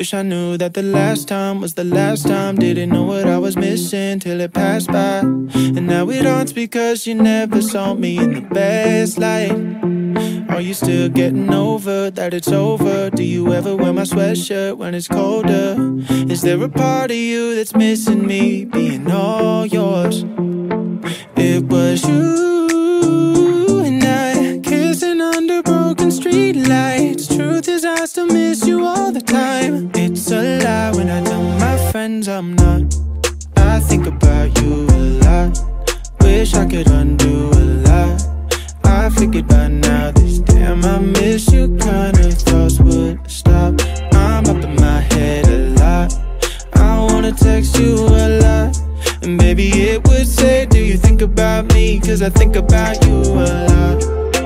Wish I knew that the last time was the last time. Didn't know what I was missing till it passed by. And now it haunts because you never saw me in the best light. Are you still getting over that it's over? Do you ever wear my sweatshirt when it's colder? Is there a part of you that's missing me being all yours? It was you and I kissing under broken street lights. Truth is I still miss you all the time. It's a lie when I tell my friends I'm not. I think about you a lot. Wish I could undo a lot. I figured by now this damn I miss you kind of thoughts would stop. I'm up in my head a lot. I wanna text you a lot. And baby it would say, do you think about me? Cause I think about you a lot.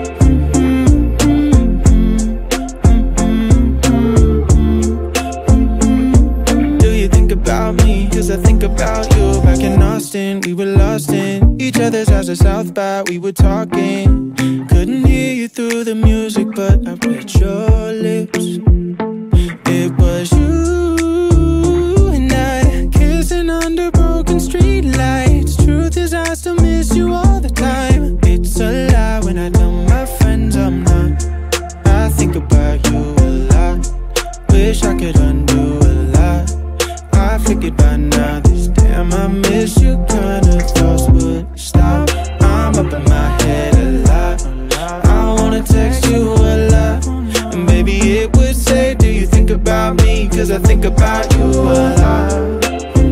Do you think about me? Cause I think about you. Back in Austin, we were lost in each other's house at South by. We were talking, couldn't hear you through the music, but I read your lips. It was you and I kissing under broken street lights. Truth is I still miss you all the time. It's a lie when I tell my friends I'm not. I think about you a lot. Wish I could undo a lot. I figured by now this damn I miss you kind of thoughts would stop. I'm up in my head a lot. I wanna text you a lot. And baby it would say, do you think about me? Cause I think about you a lot.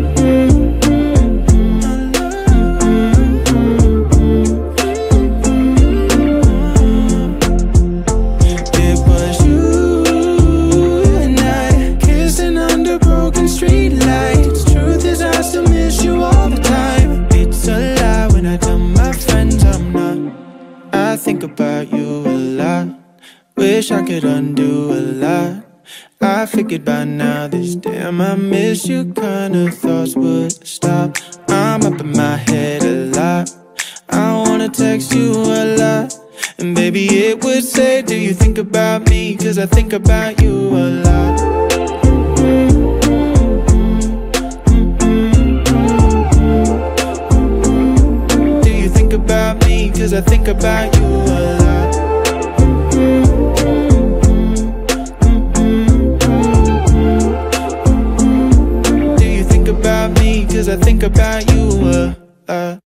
It was you and I kissing under broken street lights. Truth is I still miss you all the time. It's a lie when I tell my friends I'm not. I think about you a lot. Wish I could undo a lot. I figured by now this damn I miss you kind of thoughts would stop. I'm up in my head a lot. I wanna text you a lot. And baby it would say, do you think about me? Cause I think about you a lot. Do you think about me? Cause I think about you a lot. Do you think about me? Cause I think about you a lot.